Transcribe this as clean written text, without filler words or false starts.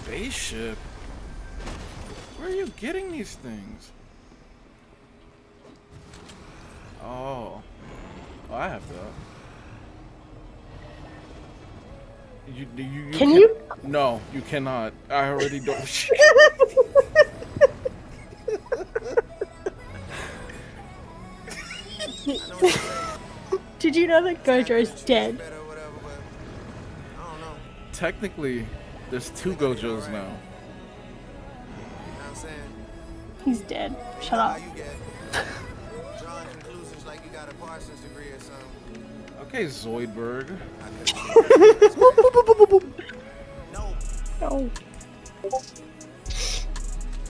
Spaceship? Where are you getting these things? Oh. Oh, I have that. Can you? No, you cannot. I already don't. Did you know that Gojo is dead? Technically, there's 2 Gojos now. He's dead. Shut up. Okay, Zoidberg.